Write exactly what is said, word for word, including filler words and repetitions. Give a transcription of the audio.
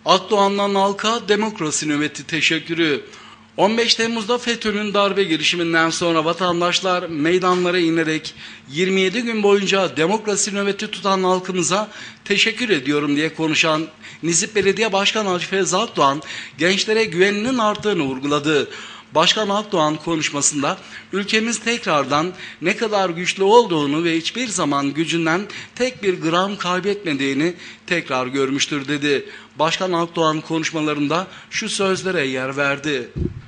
Akdoğan'dan halka demokrasi nöbeti teşekkürü. on beş Temmuz'da FETÖ'nün darbe girişiminden sonra vatandaşlar meydanlara inerek yirmi yedi gün boyunca demokrasi nöbeti tutan halkımıza teşekkür ediyorum diye konuşan Nizip Belediye Başkanı Hacı Fevzi Akdoğan gençlere güveninin arttığını vurguladı. Başkan Akdoğan konuşmasında ülkemiz tekrardan ne kadar güçlü olduğunu ve hiçbir zaman gücünden tek bir gram kaybetmediğini tekrar görmüştür dedi. Başkan Akdoğan konuşmalarında şu sözlere yer verdi.